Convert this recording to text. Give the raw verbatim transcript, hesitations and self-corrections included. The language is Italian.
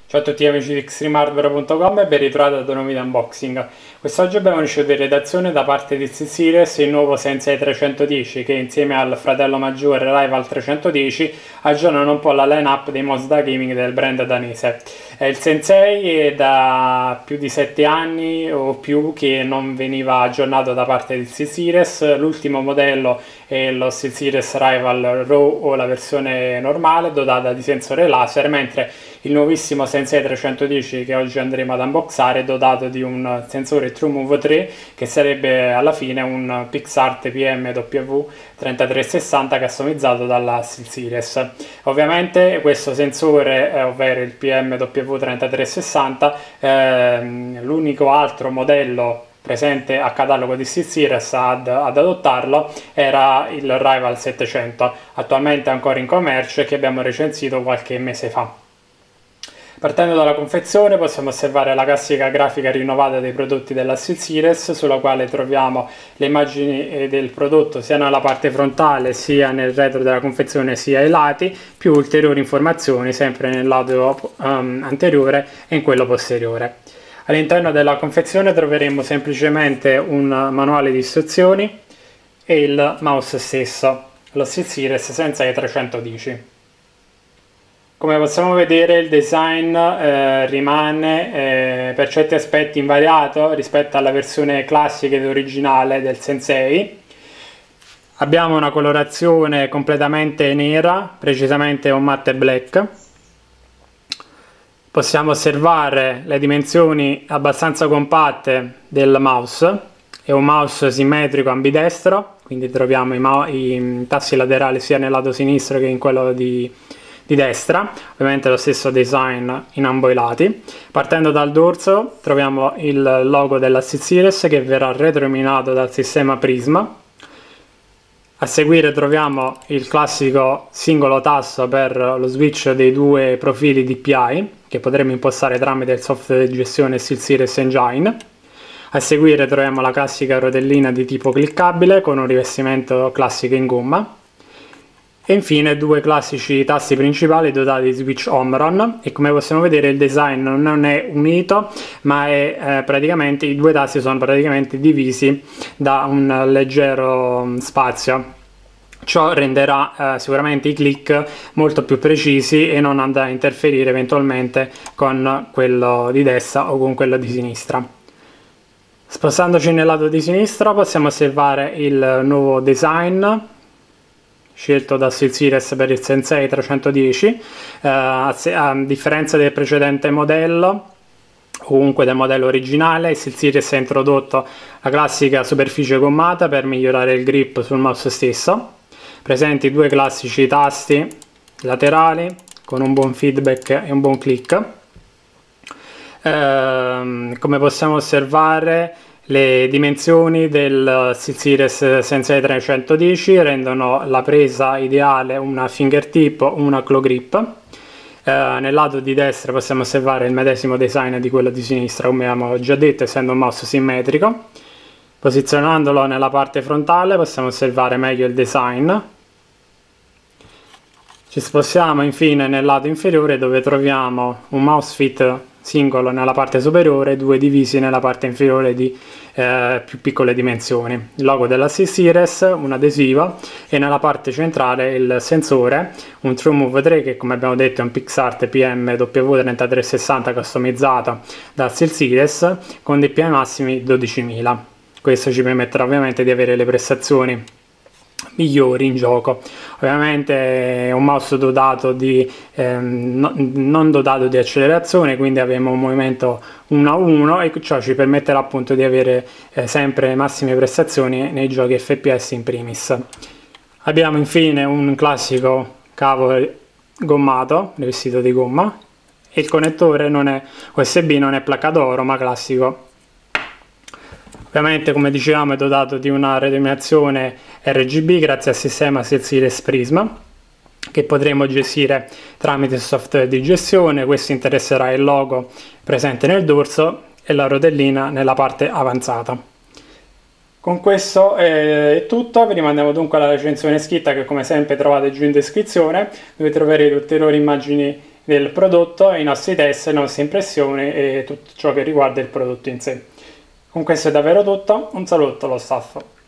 Ciao a tutti amici di extreme hardware punto com e ben ritrovati ad un nuovo video unboxing. Quest'oggi abbiamo ricevuto in redazione da parte di SteelSeries il nuovo Sensei trecentodieci che insieme al fratello maggiore Rival trecentodieci aggiornano un po' la line-up dei mouse da gaming del brand danese. Il Sensei è da più di sette anni o più che non veniva aggiornato da parte di SteelSeries. L'ultimo modello è lo SteelSeries Rival Raw o la versione normale dotata di sensore laser, mentre il nuovissimo Sensei trecentodieci che oggi andremo ad unboxare è dotato di un sensore TrueMove tre che sarebbe alla fine un PixArt P M W trentatré sessanta customizzato dalla SteelSeries. Ovviamente questo sensore, eh, ovvero il P M W trentatré sessanta, ehm, l'unico altro modello presente a catalogo di SteelSeries ad, ad adottarlo era il Rival settecento, attualmente ancora in commercio e che abbiamo recensito qualche mese fa. Partendo dalla confezione possiamo osservare la classica grafica rinnovata dei prodotti della SteelSeries, sulla quale troviamo le immagini del prodotto sia nella parte frontale sia nel retro della confezione sia ai lati, più ulteriori informazioni sempre nel lato um, anteriore e in quello posteriore. All'interno della confezione troveremo semplicemente un manuale di istruzioni e il mouse stesso, lo SteelSeries Sensei trecentodieci. Come possiamo vedere il design eh, rimane eh, per certi aspetti invariato rispetto alla versione classica ed originale del Sensei. Abbiamo una colorazione completamente nera, precisamente un matte black. Possiamo osservare le dimensioni abbastanza compatte del mouse. È un mouse simmetrico ambidestro, quindi troviamo i, i tasti laterali sia nel lato sinistro che in quello di di destra, ovviamente lo stesso design in ambo i lati. Partendo dal dorso troviamo il logo della SteelSeries che verrà retroilluminato dal sistema Prisma. A seguire troviamo il classico singolo tasto per lo switch dei due profili D P I che potremo impostare tramite il software di gestione SteelSeries Engine. A seguire troviamo la classica rotellina di tipo cliccabile con un rivestimento classico in gomma. E infine due classici tasti principali dotati di switch home-run, e come possiamo vedere il design non è unito ma è eh, praticamente i due tasti sono praticamente divisi da un leggero spazio. Ciò renderà eh, sicuramente i click molto più precisi e non andrà a interferire eventualmente con quello di destra o con quello di sinistra. Spostandoci nel lato di sinistra possiamo osservare il nuovo design scelto da SteelSeries per il Sensei trecentodieci, eh, a, a differenza del precedente modello, comunque del modello originale, SteelSeries ha introdotto la classica superficie gommata per migliorare il grip sul mouse stesso, presenti due classici tasti laterali con un buon feedback e un buon click. Eh, come possiamo osservare, le dimensioni del SteelSeries Sensei trecentodieci rendono la presa ideale una fingertip o una claw grip. Eh, nel lato di destra possiamo osservare il medesimo design di quello di sinistra, come abbiamo già detto, essendo un mouse simmetrico. Posizionandolo nella parte frontale possiamo osservare meglio il design. Ci spostiamo infine nel lato inferiore dove troviamo un mouse fit singolo nella parte superiore e due divisi nella parte inferiore di eh, più piccole dimensioni. Il logo della SteelSeries, un adesivo, e nella parte centrale il sensore, un TrueMove tre che come abbiamo detto è un PixArt P M W trentatré sessanta customizzato da SteelSeries con D P I massimi dodicimila. Questo ci permetterà ovviamente di avere le prestazioni migliori in gioco. Ovviamente è un mouse dotato di ehm, no, non dotato di accelerazione, quindi avremo un movimento uno a uno e ciò ci permetterà appunto di avere eh, sempre massime prestazioni nei giochi F P S in primis. Abbiamo infine un classico cavo gommato rivestito di gomma e il connettore non è U S B, non è placca d'oro ma classico. Ovviamente, come dicevamo, è dotato di una retroilluminazione R G B grazie al sistema SteelSeries Prisma che potremo gestire tramite il software di gestione. Questo interesserà il logo presente nel dorso e la rotellina nella parte avanzata. Con questo è tutto, vi rimandiamo dunque alla recensione scritta che come sempre trovate giù in descrizione, dove troverete ulteriori immagini del prodotto, i nostri test, le nostre impressioni e tutto ciò che riguarda il prodotto in sé. Con questo è davvero tutto, un saluto allo staff.